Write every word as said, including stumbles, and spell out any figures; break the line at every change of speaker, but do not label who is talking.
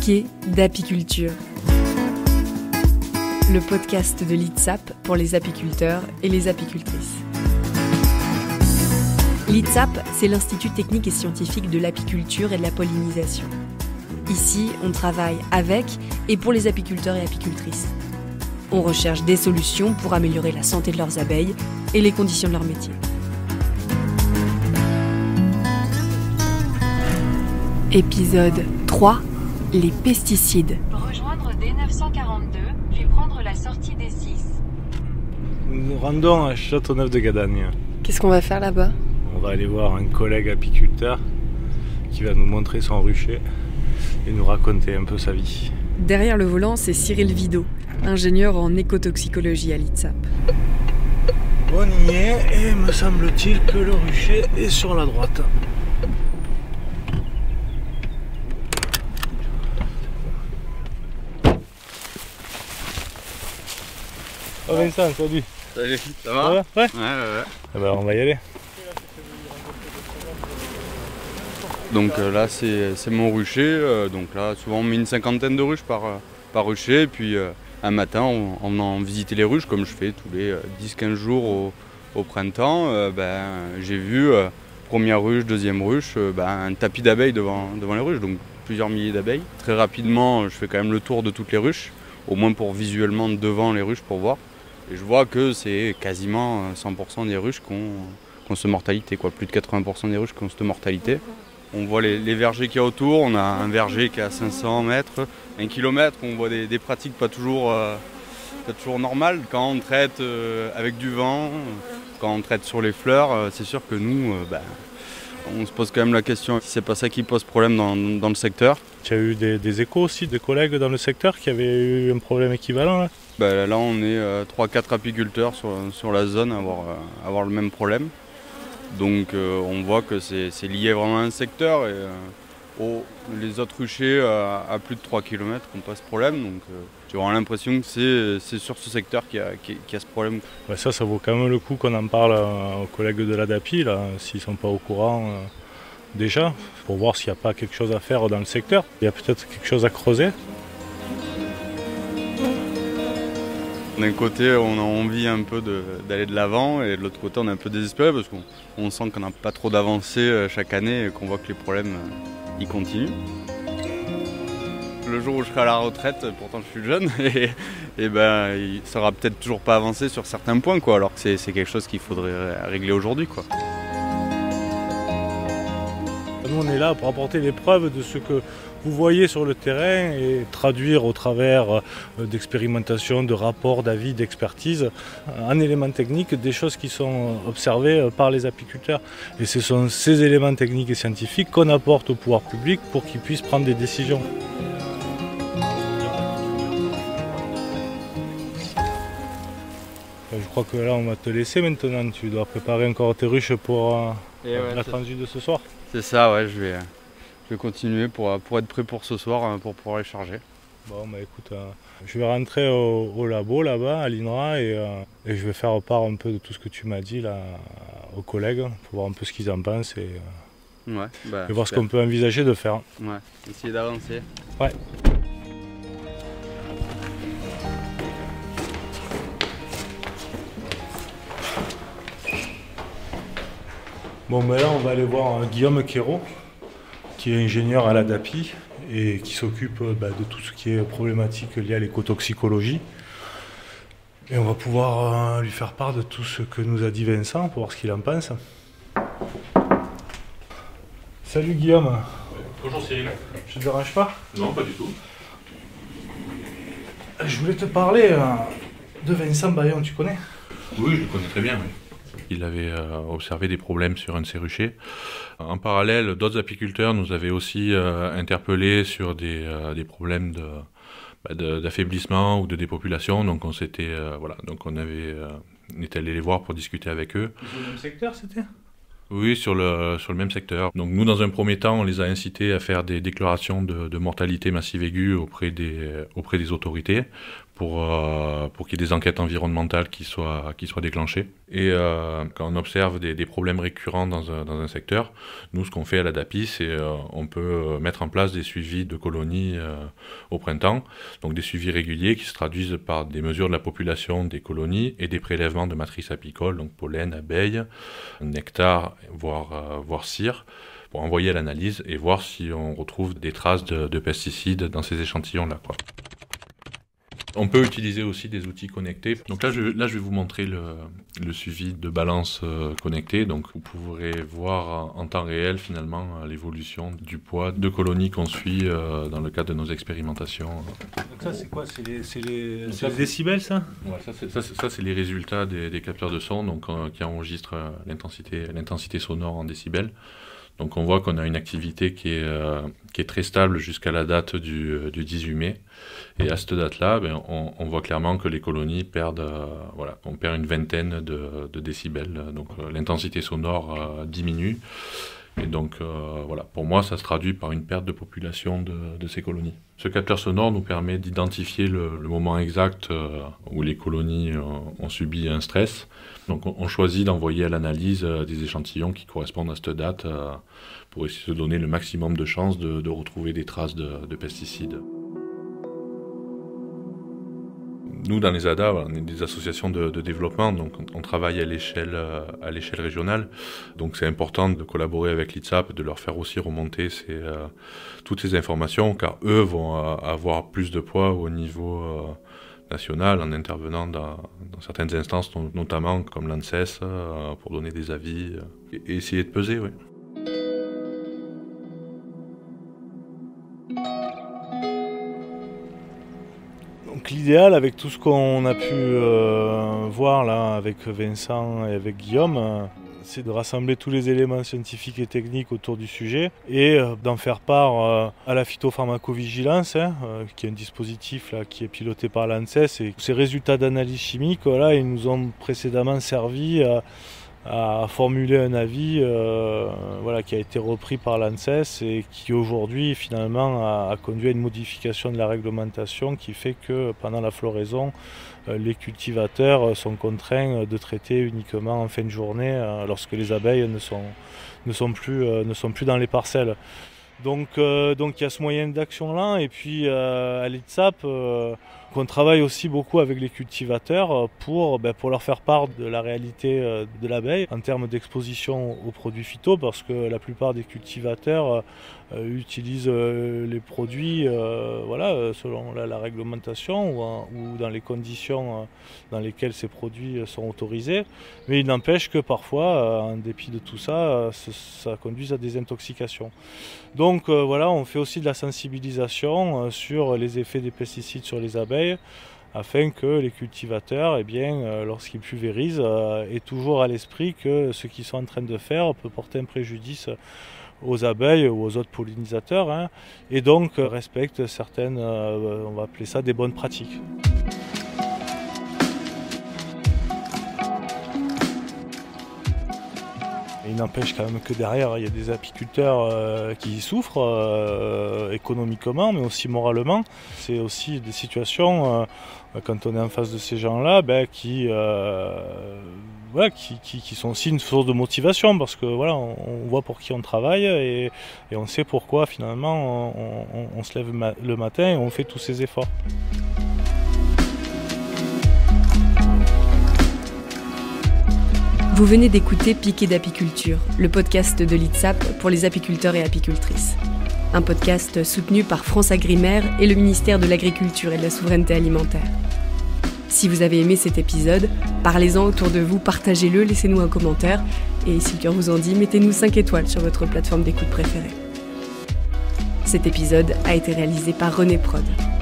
Piqué d'apiculture. Le podcast de l'I T S A P pour les apiculteurs et les apicultrices. L'I T S A P, c'est l'Institut technique et scientifique de l'apiculture et de la pollinisation. Ici, on travaille avec et pour les apiculteurs et apicultrices. On recherche des solutions pour améliorer la santé de leurs abeilles et les conditions de leur métier. Épisode trois. Les pesticides.
Rejoindre D neuf cent quarante-deux, puis prendre la sortie D six.
Nous nous rendons à Châteauneuf-de-Gadagne.
Qu'est-ce qu'on va faire là-bas ?
On va aller voir un collègue apiculteur qui va nous montrer son rucher et nous raconter un peu sa vie.
Derrière le volant, c'est Cyril Vidot, ingénieur en écotoxicologie à l'I T S A P.
On y est et me semble-t-il que le rucher est sur la droite. Oh Vincent, salut.
Salut, ça
Ça
va?
va? Ouais.
Ouais, ouais, ouais.
Eh ben, on va y aller.
Donc euh, là, c'est c'est mon rucher. euh, donc là, souvent, on met une cinquantaine de ruches par, euh, par rucher. Et puis euh, un matin, en en venant visiter les ruches, comme je fais tous les euh, dix quinze jours au, au printemps, euh, ben, j'ai vu euh, première ruche, deuxième ruche, euh, ben, un tapis d'abeilles devant, devant les ruches. Donc plusieurs milliers d'abeilles. Très rapidement, je fais quand même le tour de toutes les ruches, au moins pour visuellement devant les ruches pour voir. Et je vois que c'est quasiment cent pour cent des ruches qui ont, qui ont cette mortalité, quoi. Plus de quatre-vingts pour cent des ruches qui ont cette mortalité. On voit les, les vergers qu'il y a autour, on a un verger qui est à cinq cents mètres, un kilomètre, on voit des, des pratiques pas toujours, euh, pas toujours normales. Quand on traite euh, avec du vent, quand on traite sur les fleurs, euh, c'est sûr que nous, euh, bah, on se pose quand même la question si c'est pas ça qui pose problème dans, dans le secteur.
Tu as eu des, des échos aussi de collègues dans le secteur qui avaient eu un problème équivalent là?
Bah, là, on est euh, trois quatre apiculteurs sur, sur la zone à avoir, euh, avoir le même problème. Donc euh, on voit que c'est, c'est lié vraiment à un secteur et euh, aux, les autres ruchers euh, à plus de trois kilomètres n'ont pas ce problème. Donc euh, j'ai vraiment l'impression que c'est, c'est sur ce secteur qu'il y a, qu'il y a ce problème.
Ouais, ça, ça vaut quand même le coup qu'on en parle euh, aux collègues de la DAPI, là, s'ils ne sont pas au courant euh, déjà, pour voir s'il n'y a pas quelque chose à faire dans le secteur. Il y a peut-être quelque chose à creuser.
D'un côté, on a envie un peu de, d'aller de l'avant et de l'autre côté, on est un peu désespéré parce qu'on on sent qu'on n'a pas trop d'avancée chaque année et qu'on voit que les problèmes euh, ils continuent. Le jour où je serai à la retraite, pourtant je suis jeune, et, et ben, il ne sera peut-être toujours pas avancé sur certains points, quoi, alors que c'est, c'est quelque chose qu'il faudrait régler aujourd'hui, quoi.
Nous, on est là pour apporter les preuves de ce que vous voyez sur le terrain et traduire au travers d'expérimentations, de rapports, d'avis, d'expertise, en éléments techniques, des choses qui sont observées par les apiculteurs. Et ce sont ces éléments techniques et scientifiques qu'on apporte au pouvoir public pour qu'ils puissent prendre des décisions. Je crois que là, on va te laisser maintenant. Tu dois préparer encore tes ruches pour euh,
ouais,
la transit de ce soir.
C'est ça, ouais, je vais, je vais continuer pour, pour être prêt pour ce soir, pour pouvoir les charger.
Bon, bah écoute, euh, je vais rentrer au, au labo là-bas, à l'I N R A, et, euh, et je vais faire part un peu de tout ce que tu m'as dit là, aux collègues, pour voir un peu ce qu'ils en pensent et, euh,
ouais, bah,
et voir
super.
ce qu'on peut envisager de faire.
Ouais, essayer d'avancer.
Ouais. Bon, ben là, on va aller voir euh, Guillaume Quérault, qui est ingénieur à la DAPI et qui s'occupe euh, bah, de tout ce qui est problématique liée à l'écotoxicologie. Et on va pouvoir euh, lui faire part de tout ce que nous a dit Vincent pour voir ce qu'il en pense. Salut Guillaume.
Bonjour Cyril.
Je te dérange pas?
Non, pas du tout.
Je voulais te parler euh, de Vincent Bayon, tu connais?
Oui, je le connais très bien, oui. Il avait euh, observé des problèmes sur un de ses ruchers. En parallèle, d'autres apiculteurs nous avaient aussi euh, interpellés sur des, euh, des problèmes de, bah, de, d'affaiblissement ou de dépopulation. Donc on s'était, euh, voilà, donc on avait, euh, on était allé les voir pour discuter avec eux.
Sur le même secteur, c'était?
Oui, sur le, sur le même secteur. Donc nous, dans un premier temps, on les a incités à faire des déclarations de, de mortalité massive aiguë auprès des, auprès des autorités pour, euh, pour qu'il y ait des enquêtes environnementales qui soient, qui soient déclenchées. Et euh, quand on observe des, des problèmes récurrents dans un, dans un secteur, nous, ce qu'on fait à l'ADAPI, c'est euh, on peut mettre en place des suivis de colonies euh, au printemps, donc des suivis réguliers qui se traduisent par des mesures de la population des colonies et des prélèvements de matrices apicoles, donc pollen, abeilles, nectar, voire, euh, voire cire, pour envoyer à l'analyse et voir si on retrouve des traces de, de pesticides dans ces échantillons-là, quoi. On peut utiliser aussi des outils connectés. Donc là, je, là, je vais vous montrer le, le suivi de balance euh, connectée. Donc vous pourrez voir en, en temps réel finalement l'évolution du poids de colonies qu'on suit euh, dans le cadre de nos expérimentations.
Donc ça, c'est quoi? C'est les, c'est les, c'est les décibels, ça?
Ouais, ça, c'est, ça, c'est, ça, c'est les résultats des, des capteurs de son, donc, euh, qui enregistrent euh, l'intensité, l'intensité sonore en décibels. Donc on voit qu'on a une activité qui est, euh, qui est très stable jusqu'à la date du, euh, du dix-huit mai. Et à cette date-là, ben, on, on voit clairement que les colonies perdent, euh, voilà, on perd une vingtaine de, de décibels. Donc euh, l'intensité sonore euh, diminue. Et donc euh, voilà, pour moi, ça se traduit par une perte de population de, de ces colonies. Ce capteur sonore nous permet d'identifier le, le moment exact euh, où les colonies euh, ont subi un stress. Donc on, on choisit d'envoyer à l'analyse euh, des échantillons qui correspondent à cette date euh, pour essayer de donner le maximum de chances de, de retrouver des traces de, de pesticides. Nous, dans les A D A, on est des associations de, de développement, donc on, on travaille à l'échelle, à l'échelle régionale. Donc c'est important de collaborer avec l'I T S A P, de leur faire aussi remonter ces, euh, toutes ces informations, car eux vont euh, avoir plus de poids au niveau euh, national en intervenant dans, dans certaines instances, notamment comme l'ANSES, euh, pour donner des avis euh, et, et essayer de peser, oui.
Donc l'idéal, avec tout ce qu'on a pu euh, voir là avec Vincent et avec Guillaume, euh, c'est de rassembler tous les éléments scientifiques et techniques autour du sujet et euh, d'en faire part euh, à la phytopharmacovigilance, hein, euh, qui est un dispositif là, qui est piloté par l'ANSES. Et ces résultats d'analyse chimique, voilà, ils nous ont précédemment servi à, à formuler un avis euh, voilà, qui a été repris par l'ANSES et qui aujourd'hui finalement a, a conduit à une modification de la réglementation qui fait que pendant la floraison, euh, les cultivateurs sont contraints de traiter uniquement en fin de journée euh, lorsque les abeilles ne sont, ne sont, plus, euh, ne sont plus dans les parcelles. Donc euh, donc il y a ce moyen d'action-là et puis euh, à l'I T S A P, euh, on travaille aussi beaucoup avec les cultivateurs pour, ben, pour leur faire part de la réalité de l'abeille en termes d'exposition aux produits phyto, parce que la plupart des cultivateurs euh, utilisent euh, les produits euh, voilà, selon la, la réglementation ou, en, ou dans les conditions euh, dans lesquelles ces produits sont autorisés. Mais il n'empêche que parfois, euh, en dépit de tout ça, euh, ça, ça conduit à des intoxications. Donc euh, voilà, on fait aussi de la sensibilisation euh, sur les effets des pesticides sur les abeilles, afin que les cultivateurs, eh bien, euh, lorsqu'ils pulvérisent, euh, aient toujours à l'esprit que ce qu'ils sont en train de faire peut porter un préjudice aux abeilles ou aux autres pollinisateurs, hein, et donc euh, respectent certaines, euh, on va appeler ça des bonnes pratiques. Il n'empêche quand même que derrière, il y a des apiculteurs euh, qui souffrent euh, économiquement, mais aussi moralement. C'est aussi des situations, euh, quand on est en face de ces gens-là, ben, qui, euh, voilà, qui, qui, qui sont aussi une source de motivation, parce que voilà, on, on voit pour qui on travaille et, et on sait pourquoi finalement on, on, on se lève ma- le matin et on fait tous ces efforts.
Vous venez d'écouter Piqué d'apiculture, le podcast de l'I T S A P pour les apiculteurs et apicultrices. Un podcast soutenu par France Agrimaire et le ministère de l'Agriculture et de la Souveraineté Alimentaire. Si vous avez aimé cet épisode, parlez-en autour de vous, partagez-le, laissez-nous un commentaire et si le cœur vous en dit, mettez-nous cinq étoiles sur votre plateforme d'écoute préférée. Cet épisode a été réalisé par René Prod.